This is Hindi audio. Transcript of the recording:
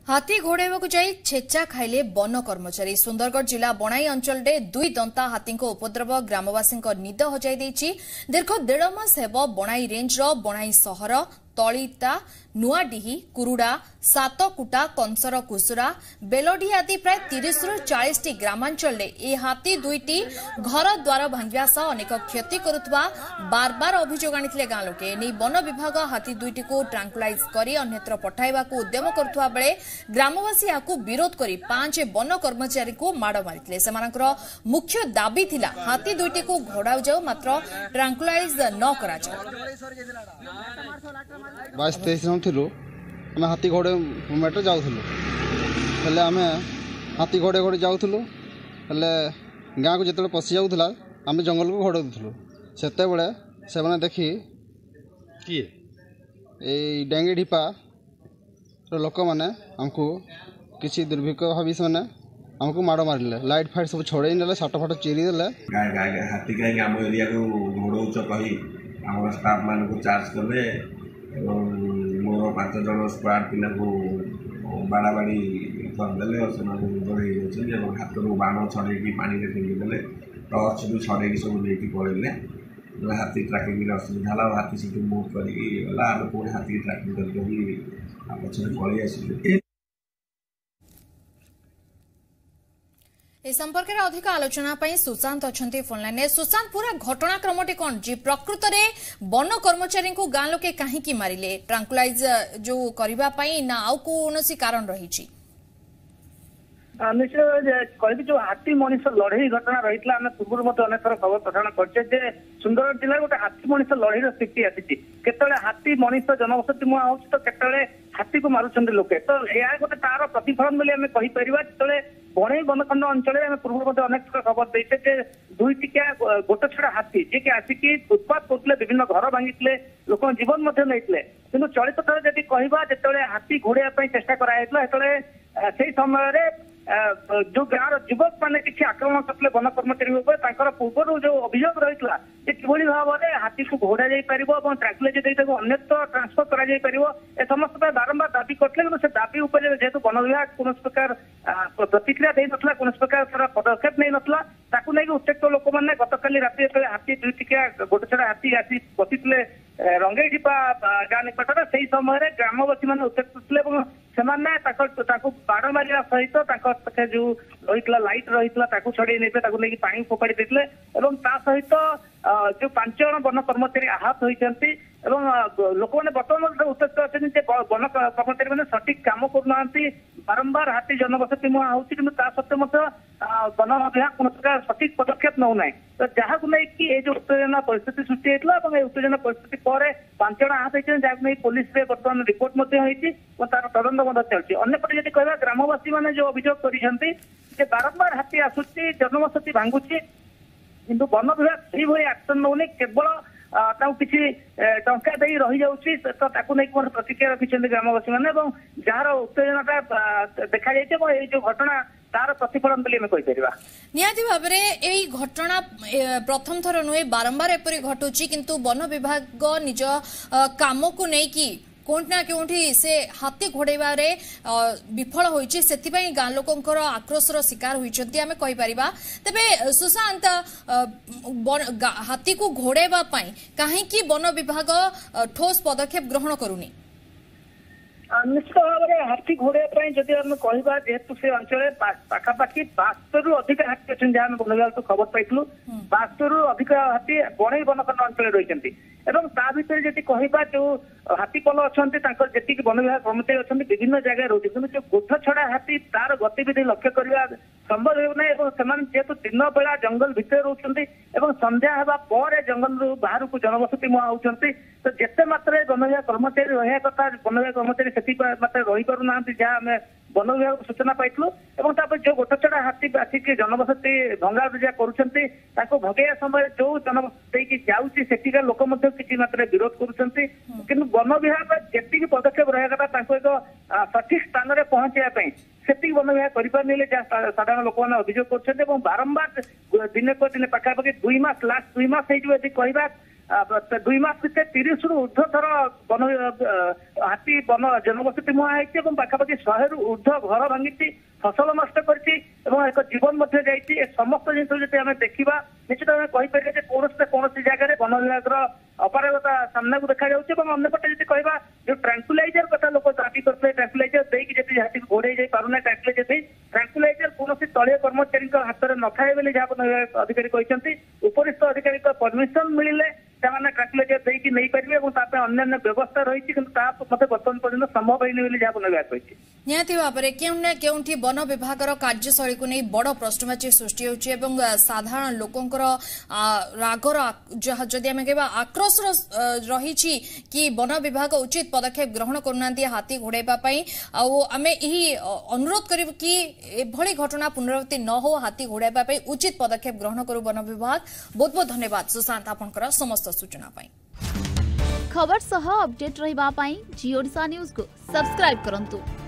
हाथी घोड़ाइवाकु जाई छेचा खाइले वन कर्मचारी। सुंदरगढ़ जिला बणाई अंचल दुई दंता हाथी उपद्रव ग्रामवासी निद हजाई देछि। दीर्घ 1.5 मास हेब बणाई रेंजर बणाई सहर तलिता नुआडीही कुरुड़ा सातकुटा कंसर कुसुरा बेलडी आदि प्राय 30 रु 40 टी ग्रामांचल ए हाथी दुईटी घर द्वार भांगिया सह अनेक क्षति करुवा बार बार अभियोग आनी गां लोके। नहीं वन विभाग हाथी दुईटी को ट्रांकुलाइज कर अन्यत्र पठाइबा उद्यम करुवा बेले ग्रामवासी या विरोध कर 5 वन कर्मचारी को माड़ मारी। मुख्य दाबी थिला हाथी दुईटी को घोड़ा जाऊ मात्र ट्रांकुलाइज न करा जाऊ। 22-23 जन थिलु आम हाथी घोड़े मेट जाऊँ आम हाथी घोड़े घोड़े जाऊँ गाँ को जो पशि जाऊला आम जंगल को घोड़े दूलु से देखी डेंगी ढिपा लोक मैंने आमको किसी दुर्भिक्ष भावी से आमको माड़ मारे लाइट फाइट सब छड़े ने साट फाट चिरी दे हाथी कहीं आम एरिया को घोड़ौच कही आम स्टाफ मान को चार्ज कले मोर 5 जन स्क्वाड पिला को बाड़ाबाड़ी करदे और हाथ में बाण छड़े पानी में फिंगीदे टर्च भी छड़े सब लेकिन पड़े हाथी ट्राकिंग असुविधा है। हाथी से मुव करला पुणी हाथी ट्राकिंग करके पछे पलि आस। ए संपर्क में अधिक आलोचना सुशांत अच्छा फोनलाइन। सुशांत पूरा घटनाक्रमटी कौन जी प्रकृत में वन कर्मचारी को गां लोके कहीं मारिले ट्रांकुलाइज जो करने ना आउ कौन कारण रही? निश्चय कह जो हाथी मनीष लड़ई घटना रही है आम पूर्व अनेक थर खबर प्रसारण कर सुंदरगढ़ जिले गोटे हाथी मनीष लड़ई स्थिति आसी केतले हाथी मनीष जनबसती मुआ हो तो केतले हाथी को मारुंट लोके तो यह गोटे तार प्रतिफलन बोली आम कहीपर जो बणई वनखंड अंचल पूर्व अनेक थर खबर देते दुई टिकिया गोटे छड़ा हाथी जी आसिकी उत्पात करते विभिन्न घर भांगी लोक जीवन नहीं चलित थर जब कह जो हाथी घोड़ाई चेष्टा कराई से समय जो गाँव युवक मैंने किसी आक्रमण करते वन कर्मचारी पूर्व जो अभियोग रही है कि भाव में हाथी को घोड़ा जापर ट्रांकुलाइज अन्यत्र ट्रांसफर कर समस्त बारंबार दाबी करते से दाबी जेहेतु वन विभाग कौन प्रकार प्रतिक्रिया दे ना कौन प्रकार पदक्षेप नहीं नाला नहीं उत्त्यक्त लोक मैंने गतकाली राति हाथी दुई टिकिया गोटे छड़ा हाथी आसी बसीते रंगई ढिपा गाँ निकट से समय ग्रामवासी मैंने उत्त्यक्त थे बाड़ मारा सहित जो रही लाइट रही छड़े नहीं पानी फोपाड़ी देते सहित जो 5 जन वन कर्मचारी आहत होती लोक मैंने बर्तमान उत्त्यक्त अच्छे वन कर्मचारी मैंने सठिक कम करना बारंबार हाथी जनबसती मुआ होती सत्वे वन विभाग कौन प्रकार सठिक पदक्षेप नौना तो जहाँ को लेकिन जो उत्तेजना परिस्थिति सृष्टि होता है उत्तेजना परिस्थिति पर 5 जन आहत होती जहाँ नहीं पुलिस बर्तमान रिपोर्ट तार तदंत चलती अंपटे जब कह ग्रामवासी मैंने जो अभियोग कर बारंबार हाथी आसूची जनबसती भांगुची किंतु वन विभाग से एक्शन नौनी केवल किसी टंका दे रही जाऊँगी तो प्रतिक्रिया रखिंट ग्रामवासी मैंने जार उत्तेजना देखा जाए जो घटना तार प्रतिफलन कहीपर निहाती भाव में घटना प्रथम थर नुहे बारंबार एपरी घटुची किंतु वन विभाग निज काम को लेकिन कोण ना कोठी से हाथी घोड़ाइबारे विफल होइछि सेतिपई गां लोकंकर आक्रोशर शिकार होइछन्ती आमे कहि परिबा। तबे सुशांत हाथी को घोड़ाइबा पई काहे कि वन विभाग ठोस पदक्षेप ग्रहण करूनी? निश्चित भाव में हाथी घोड़ाई जदि आम कह जेहेतु से अंचल पाखापाखि 72 रु अधिक हाथी अच्छे जहाँ वन विभाग तो खबर पाइलु 72 रु अधिक हाथी बणई वनखंड अंचल रही भर जब कह जो हाथीपल अच्छा जी वन विभाग कर्मचारी अच्छा विभिन्न जगह रोचे कि जो गोठ छड़ा हाथी तार गतिविधि लक्ष्य करने संभव होना जेहेतु दिन बेला जंगल भितर रोचे संध्या होगा पर जंगल बाहर को जनबसती मुआ होती तो जिते मात्रा वन विभाग कर्मचारी रहा कथा वन विभाग कर्मचारी से मात्रा रही पार ना जहाँ आम वन विभाग सूचना पाइलु जो गोटे छड़ा हाथी आसिक जनबसती भंगा रुजा कर भगेया समय जो जनबसती जाऊँगी सेठिका लोक किसी मात्रा विरोध कर वन विभाग जी पदक्षेप रहा कथा एक सठिक स्थान में पहुंचाई से वन विभाग कर साधारण लोक मैंने अभियोग कर बारंबार दिन को दिन पाखापाखि 2 मास लास्ट 2 मास कह दुई मास भितर 30 रु ऊर्ध्व थर वन हाथी वन जनबसति मुहां है पाखापाखि 100 रु ऊर्ध्व घर भांगी फसल नष्ट करछि एक जीवन मध्य जाइछि समस्त जिन जब आम देखा निश्चित भाव कहीपर कौन कौन जगह वन विभाग अपारगता सामना को देखा अंपटे जी कह जो ट्रांकुलाइजर कथा लोक दाबी करते ट्रांकुलाइजर देकी हाथी को घोड़े जाई पारुना ट्रांकुलाइजर कौन तलीय कर्मचारी हाथ में नए बोली जहाँ वन विभाग अधिकारी कहते उपरिस्थ अधिकारी परमिशन मिले ट्रांकुलाइजर देकी नहीं पारे और अन्य व्यवस्था रही बर्तमान पर्यटन संभव है जहाँ वन विभाग कही निहाती भाव में केउना केउंठी वन विभाग कार्यशैली को नहीं बड़ प्रश्नवाची सृष्टि होउछि एवं साधारण लोकंकर रागर जदि आम कह आक्रोश रही कि वन विभाग उचित पदक्षेप ग्रहण करूना हाथी घोड़ाइबा आम यही अनुरोध करू कि एभली घटना पुनरावृत्ति न हो हाथी घोड़ाइबा उचित पदक्षेप ग्रहण करू वन विभाग। बहुत बहुत धन्यवाद सुशांत आपनकर समस्त सूचना पाई। खबर सह अपडेट रहिबा पाई जिओ ओडिशा न्यूज को सब्सक्राइब करंतु।